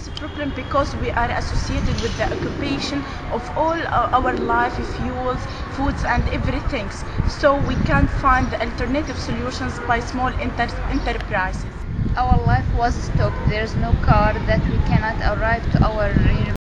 this problem because we are associated with the occupation of all our life, fuels, foods, and everything. So we can find alternative solutions by small enterprises. Our life was stopped. There's no car that we cannot arrive to our